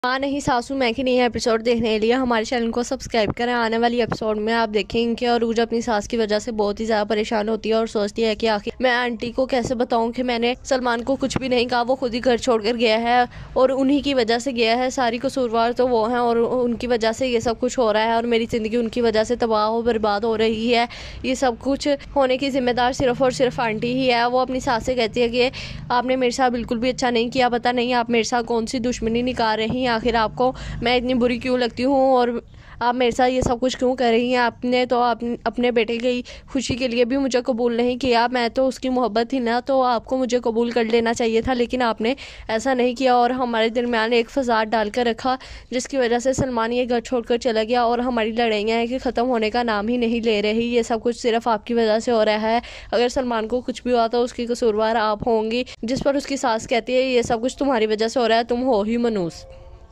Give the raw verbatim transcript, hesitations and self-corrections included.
हाँ नहीं सासू मैं की नहीं एपिसोड देखने के लिए हमारे चैनल को सब्सक्राइब करें। आने वाली एपिसोड में आप देखेंगे कि अरूज अपनी सास की वजह से बहुत ही ज़्यादा परेशान होती है और सोचती है कि आखिर मैं आंटी को कैसे बताऊं कि मैंने सलमान को कुछ भी नहीं कहा, वो खुद ही घर छोड़कर गया है और उन्हीं की वजह से गया है। सारी कसूरवार तो वो हैं और उनकी वजह से ये सब कुछ हो रहा है और मेरी ज़िंदगी उनकी वजह से तबाह हो बर्बाद हो रही है। ये सब कुछ होने की जिम्मेदार सिर्फ और सिर्फ आंटी ही है। वो अपनी सास से कहती है कि आपने मेरे साथ बिल्कुल भी अच्छा नहीं किया, पता नहीं आप मेरे साथ कौन सी दुश्मनी निकाल रही हैं, आखिर आपको मैं इतनी बुरी क्यों लगती हूँ और आप मेरे साथ ये सब कुछ क्यों कर रही हैं। आपने तो आप, अपने बेटे की खुशी के लिए भी मुझे कबूल नहीं किया, मैं तो उसकी मोहब्बत थी ना, तो आपको मुझे कबूल कर लेना चाहिए था, लेकिन आपने ऐसा नहीं किया और हमारे दरमियान एक फसाद डाल कर रखा जिसकी वजह से सलमान ये घर छोड़कर चला गया और हमारी लड़ाइयाँ हैं कि ख़त्म होने का नाम ही नहीं ले रही। ये सब कुछ सिर्फ आपकी वजह से हो रहा है। अगर सलमान को कुछ भी हुआ तो उसकी कसूरवार आप होंगी। जिस पर उसकी सास कहती है ये सब कुछ तुम्हारी वजह से हो रहा है, तुम हो ही मनूस।